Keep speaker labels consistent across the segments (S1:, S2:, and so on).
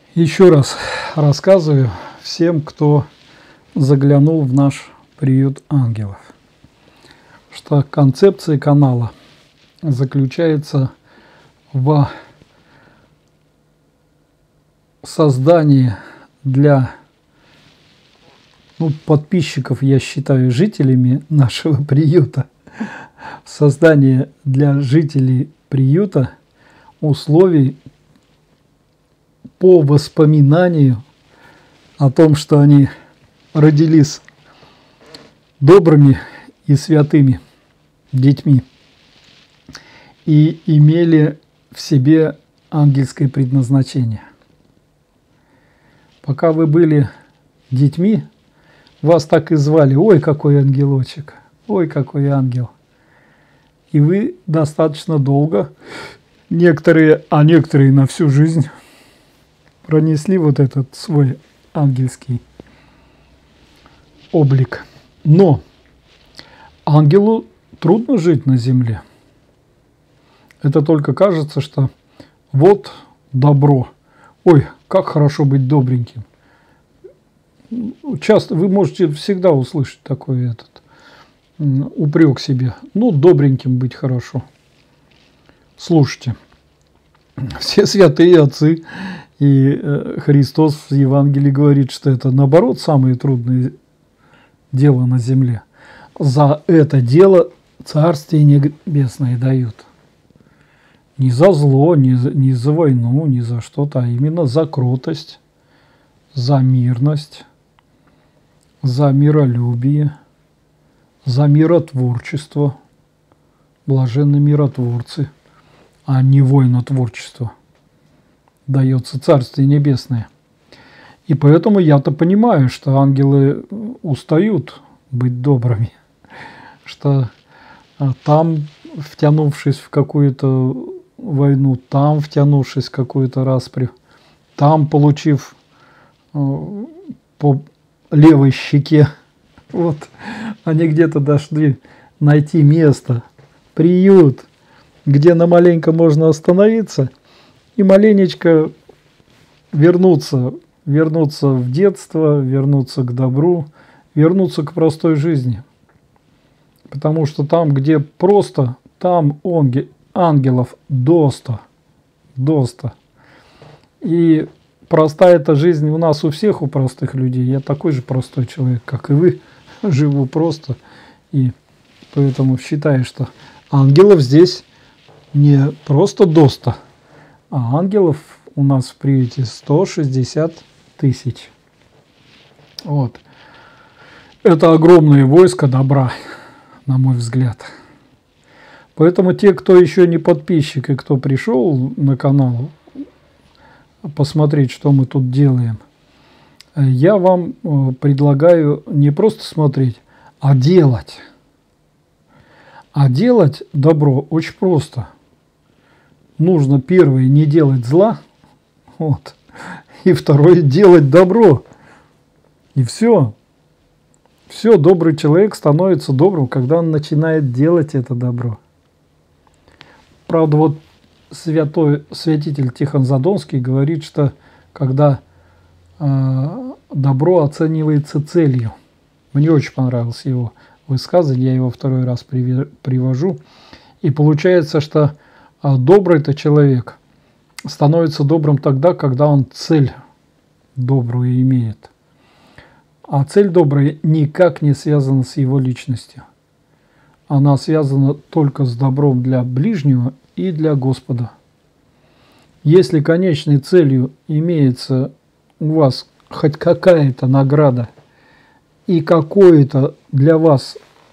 S1: Еще раз рассказываю всем, кто заглянул в наш приют ангелов, что концепция канала заключается в создании для подписчиков, я считаю, жителями нашего приюта, создание для жителей приюта условий по воспоминанию о том, что они родились добрыми и святыми детьми и имели в себе ангельское предназначение. Пока вы были детьми, вас так и звали: ой, какой ангелочек, ой, какой ангел. И вы достаточно долго, некоторые на всю жизнь, пронесли вот этот свой ангельский облик. Но ангелу трудно жить на земле. Это только кажется, что вот добро. Ой, как хорошо быть добреньким. Часто вы можете всегда услышать такой упрек себе. Ну, добреньким быть хорошо. Слушайте, все святые отцы и Христос в Евангелии говорит, что это наоборот самое трудное дело на земле. За это дело Царствие Небесное дают. Не за зло, не за войну, не за что-то, а именно за кротость, за мирность, за миролюбие, за миротворчество. Блаженны миротворцы, а не войнотворчество. Дается Царствие Небесное. И поэтому я-то понимаю, что ангелы устают быть добрыми, что там, втянувшись в какую-то войну, там, втянувшись в какую-то распрю, там, получив по левой щеке, вот, они где-то должны найти место, приют, где на маленько можно остановиться и маленечко вернуться в детство, вернуться к добру, вернуться к простой жизни. Потому что там, где просто, там ангелов доста. И простая эта жизнь у нас у всех, у простых людей. Я такой же простой человек, как и вы, живу просто. И поэтому считаю, что ангелов здесь не просто доста, а ангелов у нас в приюте 160 тысяч. Вот. Это огромное войско добра, на мой взгляд. Поэтому те, кто еще не подписчик и кто пришел на канал посмотреть, что мы тут делаем, я вам предлагаю не просто смотреть, а делать. А делать добро очень просто. Нужно, первое, не делать зла, вот, и второе, делать добро. И все. Все, добрый человек становится добрым, когда он начинает делать это добро. Правда, вот святитель Тихон Задонский говорит, что когда добро оценивается целью. Мне очень понравилось его высказывание, я его второй раз привожу. И получается, что добрый-то человек становится добрым тогда, когда он цель добрую имеет. А цель добрая никак не связана с его личностью. Она связана только с добром для ближнего и для Господа. Если конечной целью имеется у вас хоть какая-то награда и какое-то для вас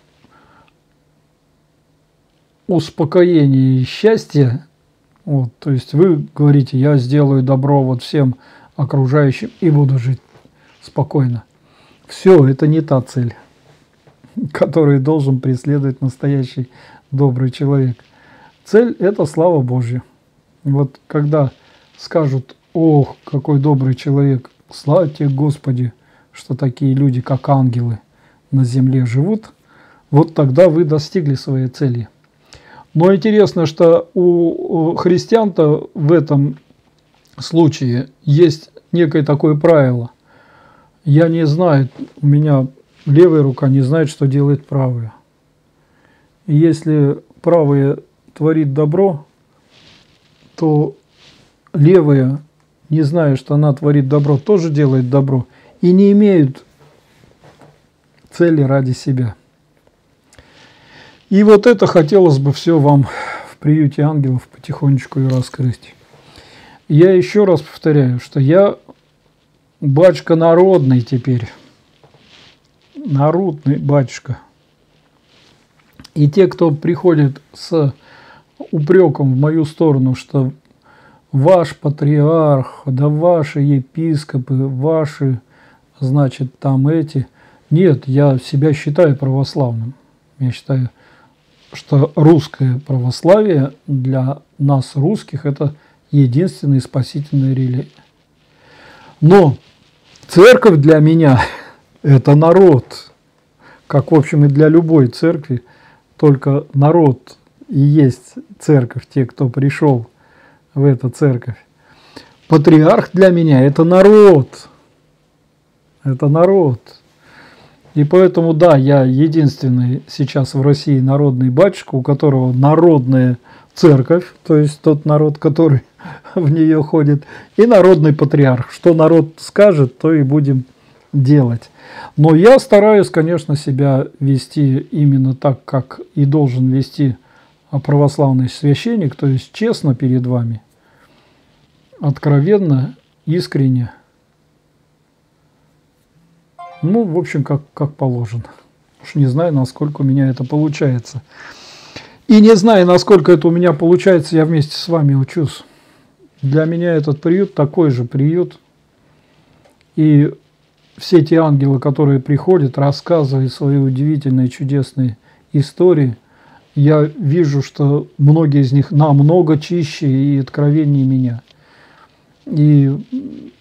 S1: успокоение и счастье, вот, то есть вы говорите: я сделаю добро вот всем окружающим и буду жить спокойно. Все, это не та цель, которую должен преследовать настоящий добрый человек. Цель – это слава Божья. Вот когда скажут: ох, какой добрый человек, слава тебе, Господи, что такие люди, как ангелы, на земле живут, вот тогда вы достигли своей цели. Но интересно, что у христиан-то в этом случае есть некое такое правило. Я не знаю, у меня левая рука не знает, что делает правая. И если правая творит добро, то левая, не зная, что она творит добро, тоже делает добро и не имеют цели ради себя. И вот это хотелось бы все вам в приюте ангелов потихонечку и раскрыть. Я еще раз повторяю, что я батюшка народный теперь, народный батюшка. И те, кто приходит с упреком в мою сторону, что ваш патриарх, да ваши епископы, ваши, значит, там эти. Нет, я себя считаю православным. Я считаю, что русское православие для нас, русских, это единственная спасительная религия. Но церковь для меня – это народ. Как, в общем, и для любой церкви, только народ и есть церковь, те, кто пришел в эту церковь. Патриарх для меня – это народ. Это народ. И поэтому, да, я единственный сейчас в России народный батюшка, у которого народная церковь, то есть тот народ, который в нее ходит, и народный патриарх. Что народ скажет, то и будем делать. Но я стараюсь, конечно, себя вести именно так, как и должен вести православный священник, то есть честно перед вами, откровенно, искренне. Ну, в общем, как положено. Уж не знаю, насколько у меня это получается. И не знаю, насколько это у меня получается, я вместе с вами учусь. Для меня этот приют такой же приют. И все те ангелы, которые приходят, рассказывая свои удивительные, чудесные истории, я вижу, что многие из них намного чище и откровеннее меня. И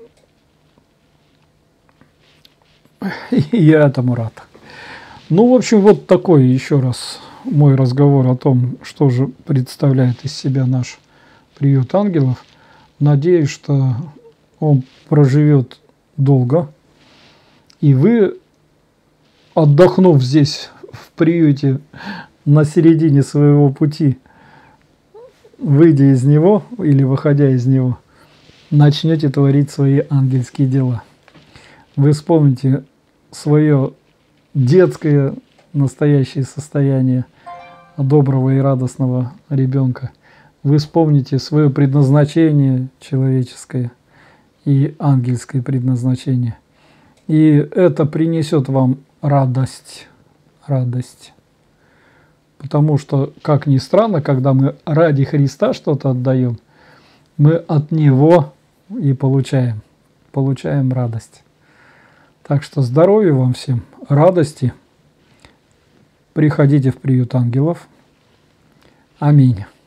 S1: я этому рад. Ну, в общем, вот такой еще раз мой разговор о том, что же представляет из себя наш приют ангелов. Надеюсь, что он проживет долго. И вы, отдохнув здесь, в приюте, на середине своего пути, выйдя из него или выходя из него, начнете творить свои ангельские дела. Вы вспомните свое детское настоящее состояние доброго и радостного ребенка. Вы вспомните свое предназначение человеческое и ангельское предназначение. И это принесет вам радость. Радость. Потому что, как ни странно, когда мы ради Христа что-то отдаем, мы от Него и получаем радость. Так что здоровья вам всем, радости. Приходите в приют ангелов. Аминь.